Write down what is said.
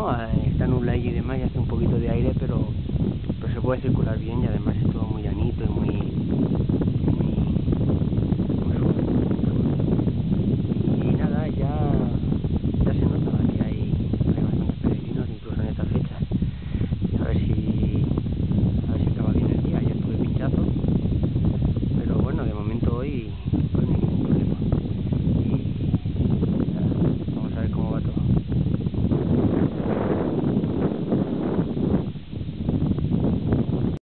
¿no? Está nublado y demás, y hace un poquito de aire, pero se puede circular bien, y además esto